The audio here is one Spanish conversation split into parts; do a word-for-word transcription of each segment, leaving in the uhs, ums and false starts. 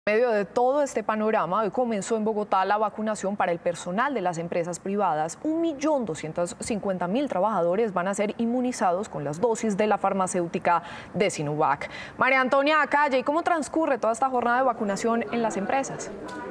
En medio de todo este panorama, hoy comenzó en Bogotá la vacunación para el personal de las empresas privadas. un millón doscientos cincuenta mil trabajadores van a ser inmunizados con las dosis de la farmacéutica de Sinovac. María Antonia Calle, ¿y cómo transcurre toda esta jornada de vacunación en las empresas?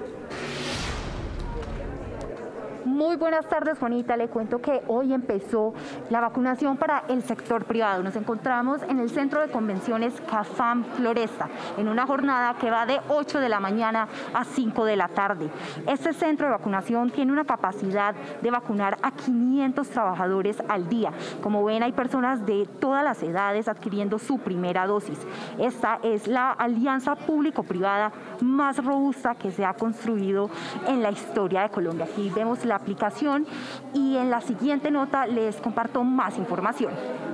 Muy buenas tardes, Juanita. Le cuento que hoy empezó la vacunación para el sector privado. Nos encontramos en el Centro de Convenciones Cafam Floresta, en una jornada que va de ocho de la mañana a cinco de la tarde. Este centro de vacunación tiene una capacidad de vacunar a quinientos trabajadores al día. Como ven, hay personas de todas las edades adquiriendo su primera dosis. Esta es la alianza público-privada más robusta que se ha construido en la historia de Colombia. Aquí vemos la aplicación y en la siguiente nota les comparto más información.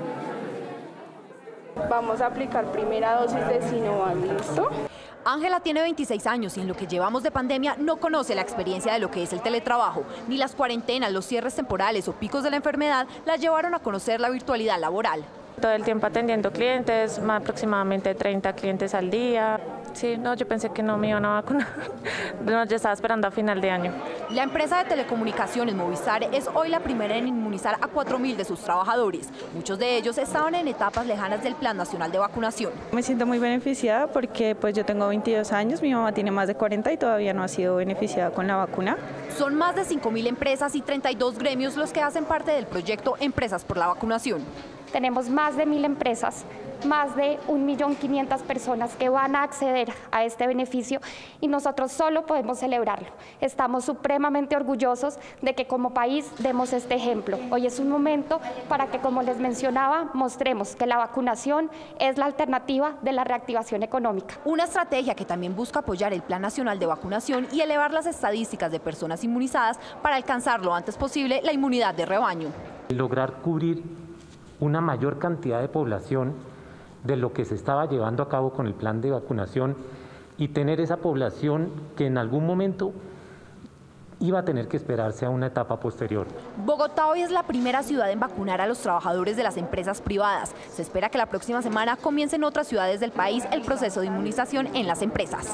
Vamos a aplicar primera dosis de Sinovac, ¿listo? Ángela tiene veintiséis años y en lo que llevamos de pandemia no conoce la experiencia de lo que es el teletrabajo. Ni las cuarentenas, los cierres temporales o picos de la enfermedad la llevaron a conocer la virtualidad laboral. Todo el tiempo atendiendo clientes, más aproximadamente treinta clientes al día. Sí, no, yo pensé que no me iban a vacunar. No, yo estaba esperando a final de año. La empresa de telecomunicaciones Movistar es hoy la primera en inmunizar a cuatro mil de sus trabajadores. Muchos de ellos estaban en etapas lejanas del Plan Nacional de Vacunación. Me siento muy beneficiada porque pues yo tengo veintidós años, mi mamá tiene más de cuarenta y todavía no ha sido beneficiada con la vacuna. Son más de cinco mil empresas y treinta y dos gremios los que hacen parte del proyecto Empresas por la Vacunación. Tenemos más de mil empresas, más de un millón quinientas personas que van a acceder a este beneficio y nosotros solo podemos celebrarlo. Estamos supremamente orgullosos de que como país demos este ejemplo. Hoy es un momento para que, como les mencionaba, mostremos que la vacunación es la alternativa de la reactivación económica. Una estrategia que también busca apoyar el Plan Nacional de Vacunación y elevar las estadísticas de personas inmunizadas para alcanzar lo antes posible la inmunidad de rebaño. Lograr cubrir una mayor cantidad de población de lo que se estaba llevando a cabo con el plan de vacunación y tener esa población que en algún momento iba a tener que esperarse a una etapa posterior. Bogotá hoy es la primera ciudad en vacunar a los trabajadores de las empresas privadas. Se espera que la próxima semana comience en otras ciudades del país el proceso de inmunización en las empresas.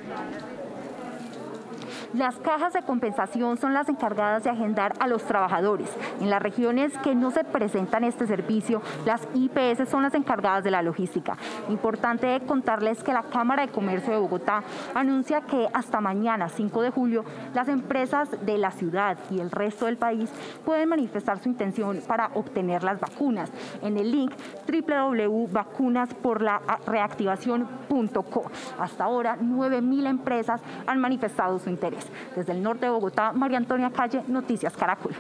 Las cajas de compensación son las encargadas de agendar a los trabajadores. En las regiones que no se presentan este servicio, las I P S son las encargadas de la logística. Importante contarles que la Cámara de Comercio de Bogotá anuncia que hasta mañana, cinco de julio, las empresas de la ciudad y el resto del país pueden manifestar su intención para obtener las vacunas en el link doble u doble u doble u punto vacunas por la reactivación punto co. Hasta ahora, nueve mil empresas han manifestado su interés. Desde el norte de Bogotá, María Antonia Calle, Noticias Caracol.